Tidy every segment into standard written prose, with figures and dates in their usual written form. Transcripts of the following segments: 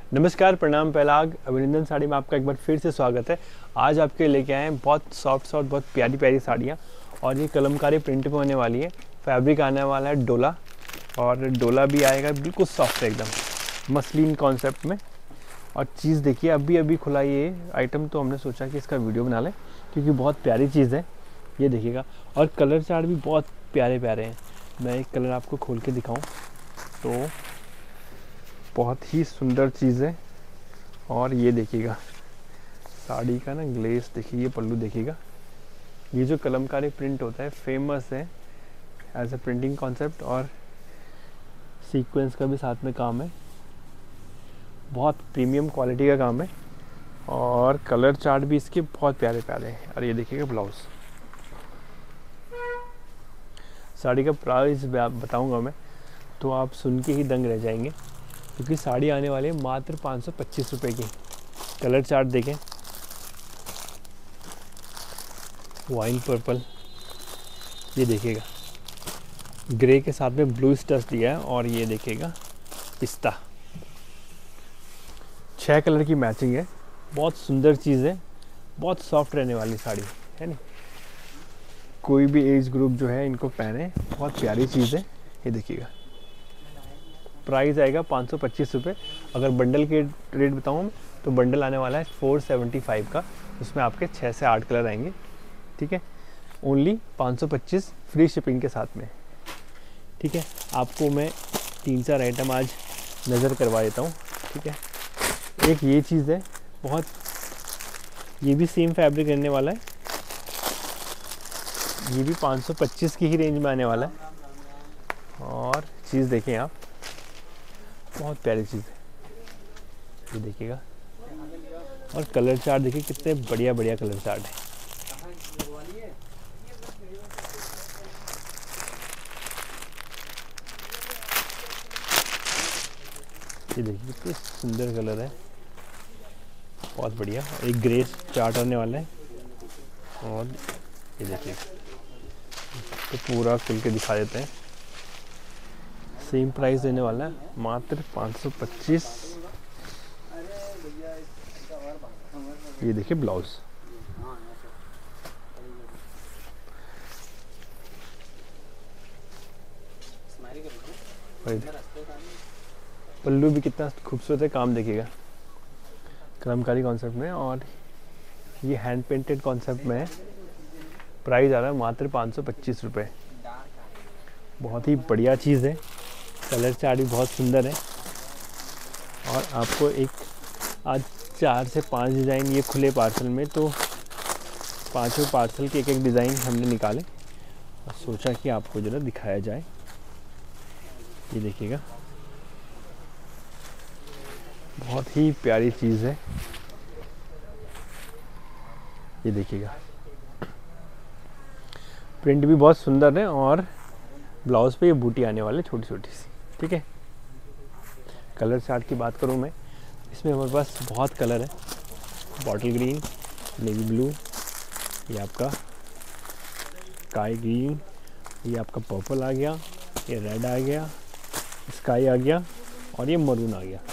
नमस्कार, प्रणाम, पहलाग, अभिनंदन साड़ी में आपका एक बार फिर से स्वागत है। आज आपके लेके आए हैं बहुत सॉफ्ट बहुत प्यारी प्यारी साड़ियाँ और ये कलमकारी प्रिंट में होने वाली है। फैब्रिक आने वाला है डोला और डोला भी आएगा बिल्कुल सॉफ्ट एकदम मसलिन कॉन्सेप्ट में। और चीज़ देखिए अभी खुला ये आइटम, तो हमने सोचा कि इसका वीडियो बना लें क्योंकि बहुत प्यारी चीज़ है। ये देखिएगा और कलर चार्ट भी बहुत प्यारे प्यारे हैं। मैं एक कलर आपको खोल के दिखाऊँ तो बहुत ही सुंदर चीज़ है। और ये देखिएगा साड़ी का ना ग्लेस देखिए, ये पल्लू देखिएगा। ये जो कलमकारी प्रिंट होता है फेमस है एज ए प्रिंटिंग कॉन्सेप्ट और सीक्वेंस का भी साथ में काम है। बहुत प्रीमियम क्वालिटी का काम है और कलर चार्ट भी इसके बहुत प्यारे प्यारे हैं। और ये देखिएगा ब्लाउज। साड़ी का प्राइस बताऊंगा मैं तो आप सुन के ही दंग रह जाएंगे क्योंकि साड़ी आने वाली है मात्र 525 रुपये की। कलर चार्ट देखें, वाइन पर्पल, ये देखिएगा ग्रे के साथ में ब्लू स्टच दिया है और ये देखिएगा पिस्ता। 6 कलर की मैचिंग है। बहुत सुंदर चीज़ है, बहुत सॉफ्ट रहने वाली साड़ी है नहीं। कोई भी एज ग्रुप जो है इनको पहने, बहुत प्यारी चीज़ है। ये देखिएगा प्राइस आएगा 525 रुपये। अगर बंडल के रेट बताऊँ तो बंडल आने वाला है 475 का। उसमें आपके 6 से 8 कलर आएंगे, ठीक है। ओनली 525 फ्री शिपिंग के साथ में, ठीक है। आपको मैं 3-4 आइटम आज नज़र करवा देता हूँ, ठीक है। एक ये चीज़ है बहुत, ये भी सेम फैब्रिक रहने वाला है। ये भी 525 की ही रेंज में आने वाला है। और चीज़ देखें आप, बहुत प्यारी चीज़ है। ये देखिएगा और कलर चार्ट देखिए कितने बढ़िया बढ़िया कलर चार्ट है। ये देखिए कितने सुंदर कलर है, बहुत बढ़िया। एक ग्रे चार्ट आने वाला है और ये देखिए तो पूरा खुल के दिखा देते हैं। सेम प्राइस देने वाला है मात्र 525। ये देखिए ब्लाउज, पल्लू भी कितना खूबसूरत है। काम देखिएगा कलमकारी कॉन्सेप्ट में और ये हैंड पेंटेड कॉन्सेप्ट में है। प्राइस आ रहा है मात्र 525 रुपये। बहुत ही बढ़िया चीज़ है। कलर चार्ट भी बहुत सुंदर है और आपको एक आज 4 से 5 डिज़ाइन ये खुले पार्सल में, तो पांचों पार्सल के एक डिज़ाइन हमने निकाले और सोचा कि आपको जो है दिखाया जाए। ये देखिएगा बहुत ही प्यारी चीज़ है। ये देखिएगा प्रिंट भी बहुत सुंदर है और ब्लाउज पे ये बूटी आने वाले छोटी छोटी सी, ठीक है। कलर चार्ट की बात करूँ मैं, इसमें हमारे पास बहुत कलर है। बॉटल ग्रीन, नेवी ब्लू, ये आपका स्काई ग्रीन, ये आपका पर्पल आ गया, ये रेड आ गया, स्काई आ गया और ये मरून आ गया।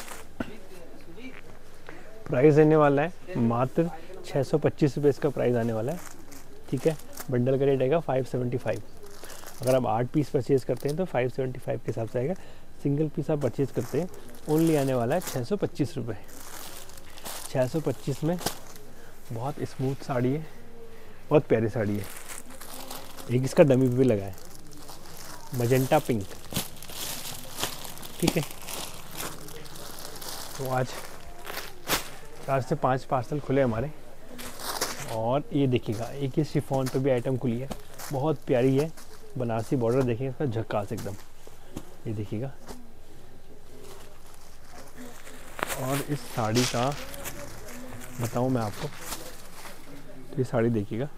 प्राइस देने वाला है मात्र 625 रुपये इसका प्राइस आने वाला है, ठीक है। बंडल का रेट आएगा 575। अगर आप 8 पीस परचेज़ करते हैं तो 575 के हिसाब से आएगा। सिंगल पीस आप परचेज़ करते हैं ओनली आने वाला है 625 रुपये। 625 में बहुत स्मूथ साड़ी है, बहुत प्यारी साड़ी है। एक इसका डमी भी लगा है मजेंटा पिंक, ठीक है। तो आज 4 से 5 पार्सल खुले हमारे। और ये देखिएगा एक ही शिफॉन पे भी आइटम खुली है, बहुत प्यारी है। बनारसी बॉर्डर देखिए इसका, झक्कास एकदम। ये देखिएगा और इस साड़ी का बताऊं मैं आपको तो ये साड़ी देखिएगा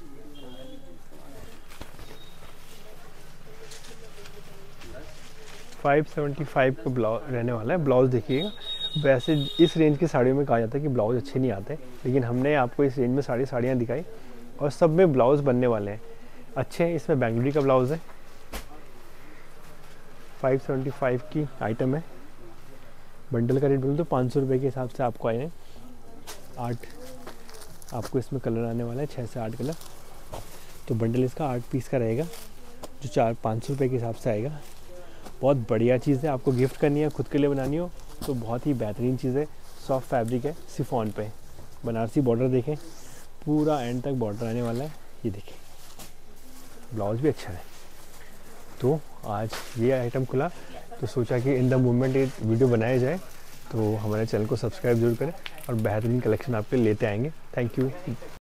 $575 का ब्लाउज रहने वाला है। ब्लाउज देखिएगा, वैसे इस रेंज की साड़ियों में कहा जाता है कि ब्लाउज अच्छे नहीं आते, लेकिन हमने आपको इस रेंज में साड़ियाँ दिखाई और सब में ब्लाउज बनने वाले हैं अच्छे हैं। इसमें बेंगलुरु का ब्लाउज़ है, 575 की आइटम है। बंडल का रेट बोलूँ तो 500 रुपये के हिसाब से आपको आए हैं। 8 आपको इसमें कलर आने वाला है, 6 से 8 कलर। तो बंडल इसका 8 पीस का रहेगा, जो 400-500 रुपये के हिसाब से आएगा। बहुत बढ़िया चीज़ है, आपको गिफ्ट करनी है, खुद के लिए बनानी हो तो बहुत ही बेहतरीन चीज़ है। सॉफ्ट फैब्रिक है, शिफॉन पे बनारसी बॉर्डर देखें, पूरा एंड तक बॉर्डर आने वाला है। ये देखें, ब्लाउज भी अच्छा है। तो आज ये आइटम खुला तो सोचा कि इन द मूवमेंट ये वीडियो बनाया जाए, तो हमारे चैनल को सब्सक्राइब जरूर करें और बेहतरीन कलेक्शन आपके लेते आएंगे। Thank you.